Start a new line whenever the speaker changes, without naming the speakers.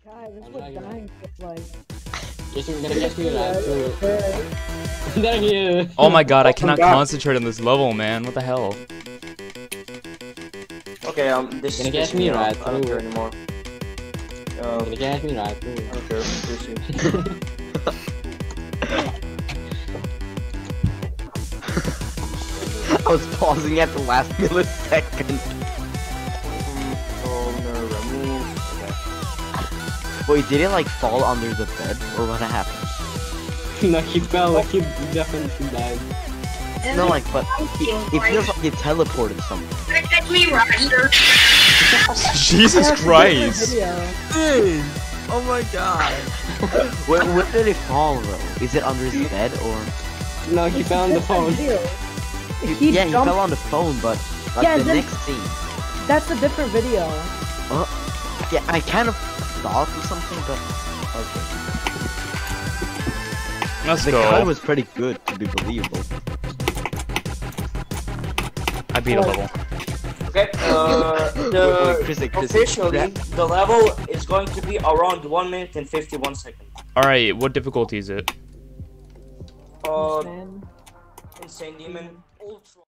God, this is what dying feels like.
You're gonna catch me alive too. Thank you.
Oh my god, I cannot concentrate on this level, man. What the hell?
Okay, this
Gonna
is
catch me right
I don't
through.
care anymore.
You're gonna catch me right too.
I don't care. Seriously.
I was pausing at the last millisecond. Wait, did it like fall under the bed, or what happened?
No, he fell. Like he definitely died.
No, like, but it feels like it teleported something.
Catch me right.
Jesus Christ!
Dude! Oh my god! Where did it fall though? Is it under his bed or?
No, he fell on the phone.
Yeah, he fell on the phone, but like
Yeah,
the
then-
next scene.
That's a different video.
Yeah, I kind of thought of something, but okay.
Let's
The cut
go.
was pretty good to be believable.
I beat a level.
Okay,
Chris,
officially, the level is going to be around 1 minute and 51 seconds.
Alright, what difficulty is it?
Insane Demon Ultra.